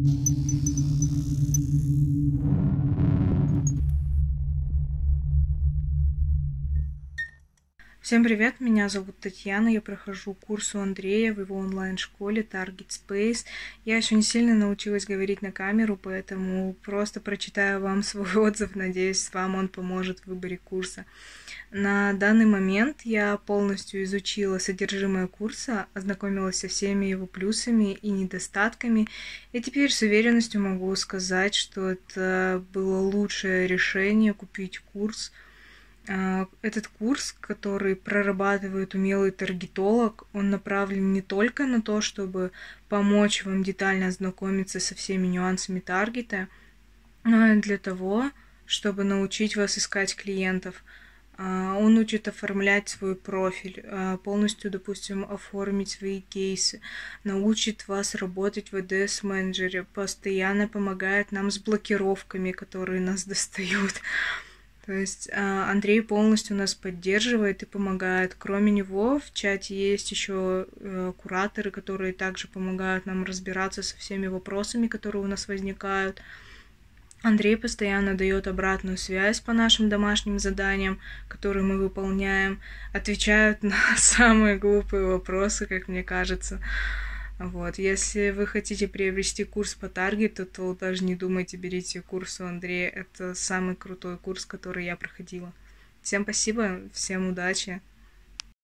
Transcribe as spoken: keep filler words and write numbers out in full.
Всем привет, меня зовут Татьяна, я прохожу курс у Андрея в его онлайн-школе Target Space. Я еще не сильно научилась говорить на камеру, поэтому просто прочитаю вам свой отзыв, надеюсь, вам он поможет в выборе курса. На данный момент я полностью изучила содержимое курса, ознакомилась со всеми его плюсами и недостатками, и теперь с уверенностью могу сказать, что это было лучшее решение купить курс. Этот курс, который прорабатывает умелый таргетолог, он направлен не только на то, чтобы помочь вам детально ознакомиться со всеми нюансами таргета, но и для того, чтобы научить вас искать клиентов. Он учит оформлять свой профиль, полностью, допустим, оформить свои кейсы, научит вас работать в эй ди эс-менеджере, постоянно помогает нам с блокировками, которые нас достают. То есть Андрей полностью нас поддерживает и помогает. Кроме него в чате есть еще кураторы, которые также помогают нам разбираться со всеми вопросами, которые у нас возникают. Андрей постоянно дает обратную связь по нашим домашним заданиям, которые мы выполняем, отвечают на самые глупые вопросы, как мне кажется. Вот. Если вы хотите приобрести курс по таргету, то даже не думайте, берите курс у Андрея. Это самый крутой курс, который я проходила. Всем спасибо, всем удачи.